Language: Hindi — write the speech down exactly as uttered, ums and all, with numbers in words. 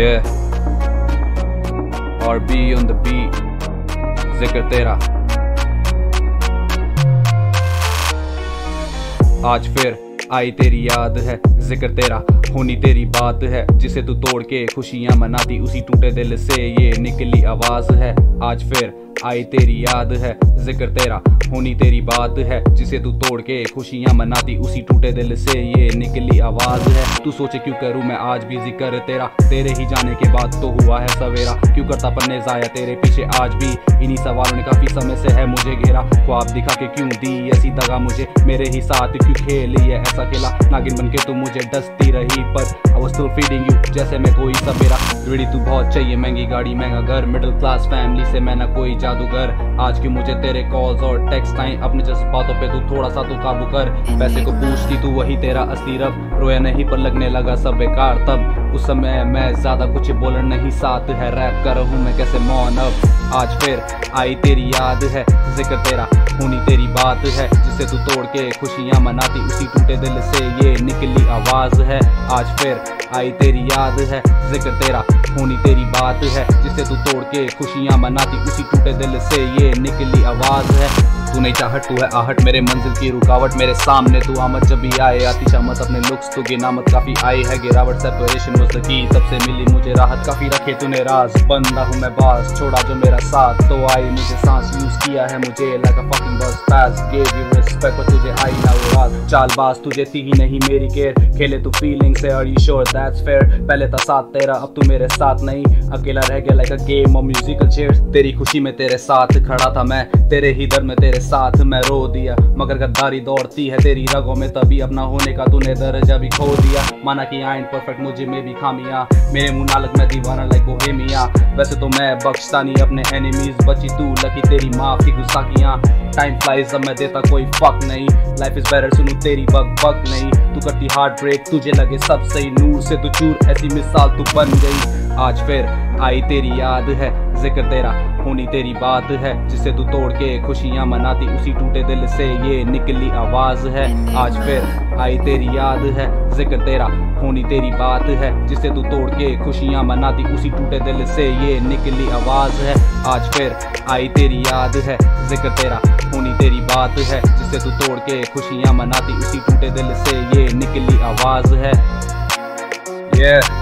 Yeah, R B on the beat, जिक्र तेरा। आज फिर आई तेरी याद है, जिक्र तेरा होनी तेरी बात है, जिसे तू तोड़ के खुशियां मनाती उसी टूटे दिल से ये निकली आवाज है। आज फिर आई तेरी याद है, जिक्र तेरा होनी तेरी बात है, जिसे तू तोड़ के खुशियां मनाती उसी टूटे दिल से ये निकली आवाज है। तू सोचे क्यों करूं मैं आज भी जिक्र तेरा, तेरे ही जाने के बाद तो हुआ है सवेरा। क्यों करता पन्ने जाया तेरे पीछे आज भी, इन्हीं सवालों ने काफी समय से है मुझे घेरा। ख्वाब दिखा के क्यों दी ऐसी दगा मुझे, मेरे ही साथ क्यों खेली है ऐसा खेला। नागिन बन के तू मुझे डसती रही पर I was still feeding you जैसे मैं कोई सवेरा। रेडी तू बहुत चाहिए महंगी गाड़ी महंगा घर, मिडिल क्लास फैमिली से मैं ना कोई जादूगर। आज क्यों मुझे तेरे कॉल्स और टेक्स्ट आए, अपने जज्बातों पे तू थोड़ा सा तू काबू कर। पैसे को पूछती तू वही तेरा असली रब, रोया नहीं पर लगने लगा सब बेकार तब। उस समय मैं ज्यादा कुछ बोलना नहीं, साथ है रैप कर हूँ मैं कैसे मौन अब। आज फिर आई तेरी याद है, जिक्र तेरा होनी तेरी बात है, जिसे तू तोड़ के खुशियां मनाती उसी टूटे दिल से ये निकली आवाज है। आज फिर आई तेरी याद है, जिक्र तेरा होनी तेरी बात है, जिसे तू तोड़ के खुशियां मनाती उसी टूटे दिल से ये निकली आवाज है। तू नहीं चाहत तू है आहट, मेरे मंजिल की रुकावट, मेरे सामने तू आमद जब भी आए आती शामत। अपने लुक्स तू गिनामत काफी आई है गिरावट, सेपरेशन वाज द की तब से मिली मुझे राहत। काफी रखे तूने राज, बंदा हूँ मैं बास, छोड़ा जो मेरा साथ तो आई मुझे सांस। यूज किया है मुझे like a fucking buzz pass, gave you respect पर तुझे आई ना वो राज। चालबाज तुझे थी ही नहीं मेरी केयर, खेले तू फीलिंग से are you sure that's fair। पहले था साथ तेरा अब तू मेरे साथ नहीं, अकेला रह गया like a game of musical chairs। तेरी खुशी में तेरे साथ खड़ा था मैं, तेरे ही दर्द में तेरे साथ मैं रो दिया। मगर गद्दारी दौड़ती है तेरी रगों में, तभी अपना होने का तूने दर्जा भी खो दिया। माना कि आई एम परफेक्ट मुझे में भी खामियां, मेरे मुंह नालक में दीवाना लाइक बोहेमिया। वैसे तो मैं बख्शता नहीं अपने एनिमीज, बची तू लकी तेरी माफ की गुस्ताखियां। टाइम फ्लाइज अब मैं देता कोई फक नहीं, लाइफ इज बेटर सुनू तेरी बक बक नहीं। तू करती हार्ट ब्रेक तुझे लगे सब सही, नूर से तू चूर ऐसी मिसाल तू बन गई। आज फिर आई तेरी याद है, जिक्र तेरा होनी तेरी बात है, जिसे तू तोड़ के खुशियां मनाती उसी टूटे दिल से ये निकली आवाज है। आज फिर आई तेरी याद है, जिक्र तेरा होनी तेरी बात है, जिसे तू तोड़ के खुशियां मनाती उसी टूटे दिल से ये निकली आवाज है। आज फिर आई तेरी याद है, जिक्र तेरा होनी तेरी बात है, जिसे तू तोड़ के खुशियां मनाती उसी टूटे दिल से ये निकली आवाज है। Yeah.